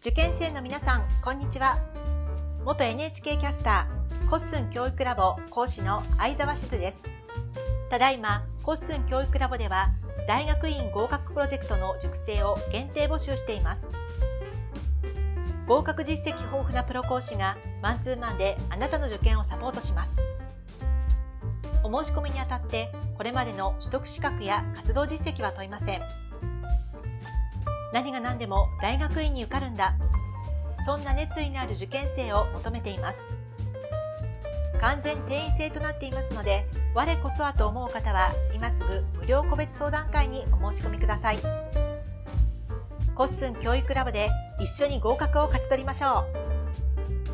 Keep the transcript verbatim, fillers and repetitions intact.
受験生の皆さん、こんにちは。元 エヌエイチケー キャスター、コッスン教育ラボ講師の相沢しずです。ただいま、コッスン教育ラボでは、大学院合格プロジェクトの塾生を限定募集しています。合格実績豊富なプロ講師がマンツーマンであなたの受験をサポートします。お申し込みにあたって、これまでの取得資格や活動実績は問いません。何が何でも大学院に受かるんだ。そんな熱意のある受験生を求めています。完全定員制となっていますので、我こそはと思う方は今すぐ無料個別相談会にお申し込みください。コッスン教育ラボで一緒に合格を勝ち取りましょう。